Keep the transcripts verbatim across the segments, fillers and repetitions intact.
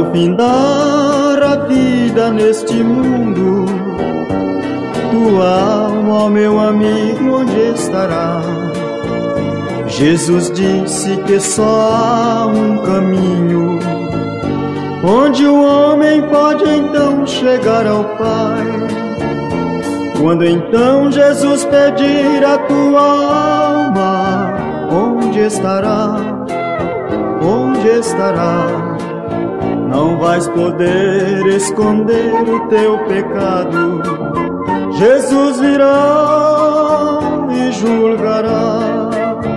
findar a vida neste mundo, tua alma, ó meu amigo, onde estará? Jesus disse que só há um caminho, onde o homem pode então chegar ao Pai. Quando então Jesus pedir a tua alma, onde estará? Onde estará? Não vais poder esconder o teu pecado. Jesus virá e julgará.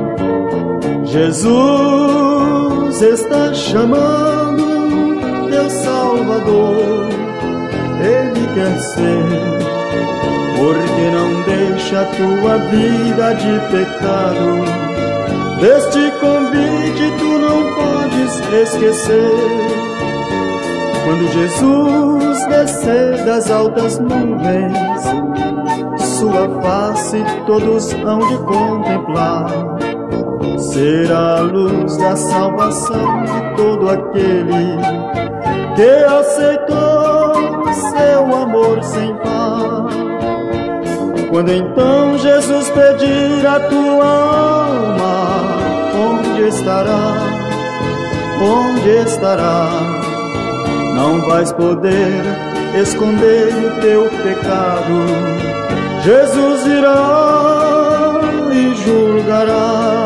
Jesus está chamando teu Salvador. Ele quer ser, porque não deixa a tua vida de pecado. Deste convite tu não podes esquecer. Quando Jesus descer das altas nuvens, sua face todos hão de contemplar. Será a luz da salvação de todo aquele que aceitou seu amor sem par. Quando então Jesus pedir a tua alma, onde estará? Onde estará? Não vais poder esconder o teu pecado. Jesus irá e julgará.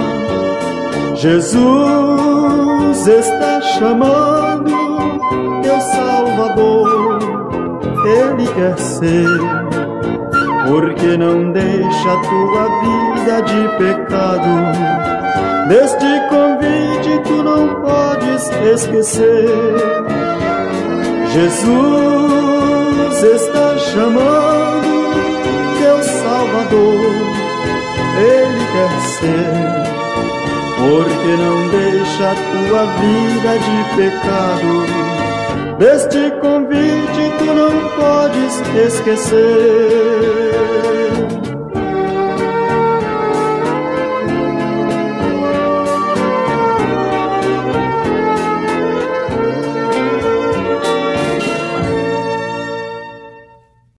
Jesus está chamando teu Salvador. Ele quer ser, porque não deixa a tua vida de pecado. Deste convite tu não podes esquecer. Jesus está chamando teu Salvador. Ele quer ser, porque não deixa a tua vida de pecado. Deste convite tu não podes esquecer.